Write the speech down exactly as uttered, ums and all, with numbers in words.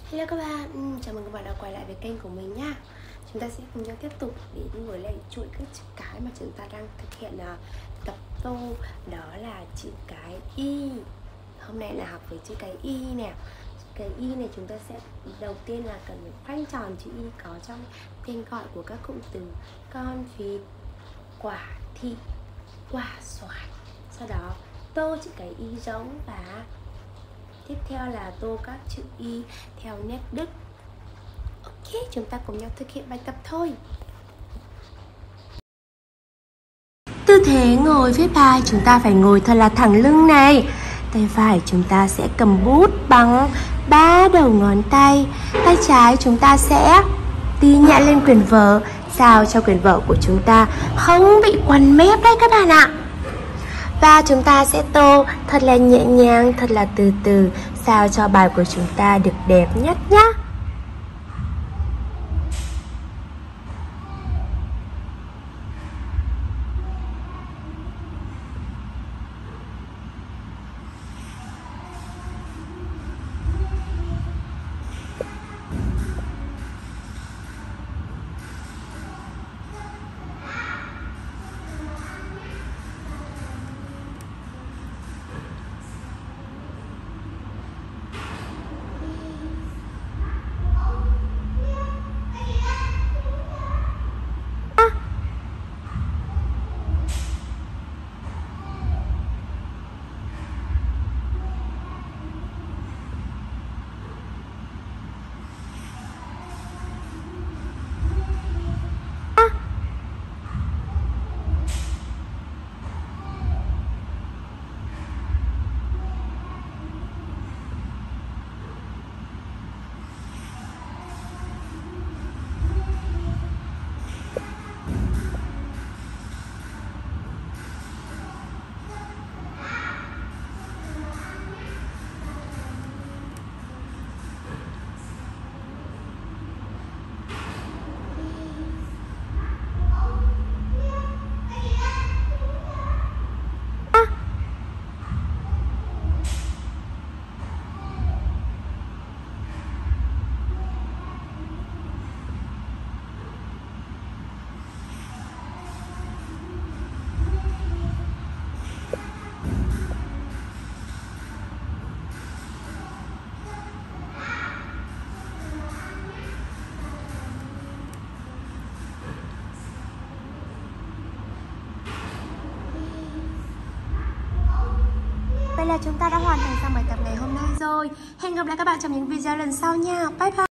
Hello các bạn, ừ, chào mừng các bạn đã quay lại với kênh của mình nha. Chúng ta sẽ cùng nhau tiếp tục đến với lại chuỗi các chữ cái mà chúng ta đang thực hiện uh, tập tô. Đó là chữ cái Y. Hôm nay là học với chữ cái Y nè. Chữ cái Y này chúng ta sẽ đầu tiên là cần phải khoanh tròn chữ Y có trong tên gọi của các cụm từ con vịt, quả thị, quả xoài. Sau đó tô chữ cái Y giống và tiếp theo là tô các chữ Y theo nét đứt. Ok, chúng ta cùng nhau thực hiện bài tập thôi. Tư thế ngồi viết bài, chúng ta phải ngồi thật là thẳng lưng này. Tay phải chúng ta sẽ cầm bút bằng ba đầu ngón tay. Tay trái chúng ta sẽ đi nhẹ lên quyển vở, sao cho quyển vở của chúng ta không bị quằn mép đấy các bạn ạ. Và chúng ta sẽ tô thật là nhẹ nhàng, thật là từ từ, sao cho bài của chúng ta được đẹp nhất nhá. Vậy là chúng ta đã hoàn thành xong bài tập ngày hôm nay rồi. Hẹn gặp lại các bạn trong những video lần sau nha. Bye bye.